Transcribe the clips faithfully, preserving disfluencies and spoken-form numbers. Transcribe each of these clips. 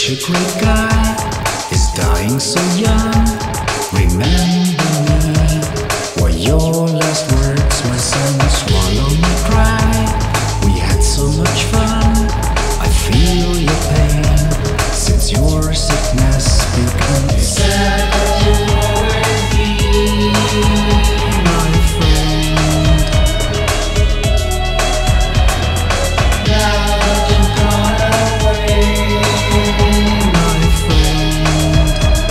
Such a great guy is dying so young. Remember me, were your last words, my son? Swallow my pride. We had so much fun. I feel your pain since your sickness began. Sad that you'll always be my friend. Now that you've gone away, my friend.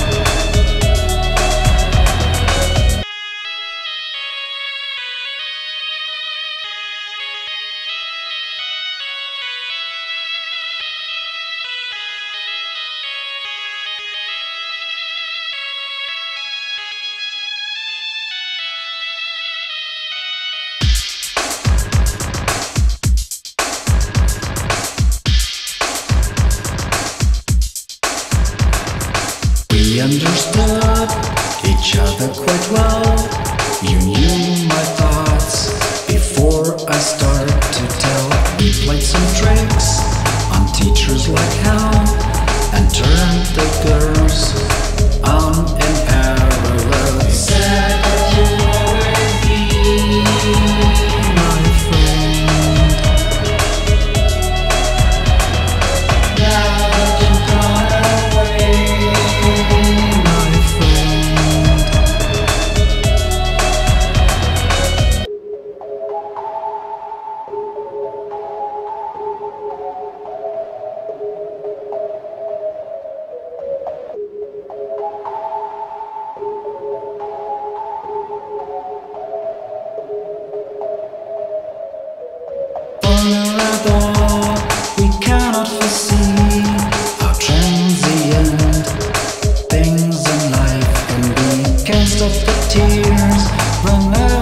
We understood each other quite well. You knew my thoughts before I start to tell. We played some tricks on teachers like hell and turned the girls on in parallel. Said that you'll always be my friend. Now that you've gone away, my friend. Vulnerable, we cannot foresee how transient things in life can be. Cast off the tears, run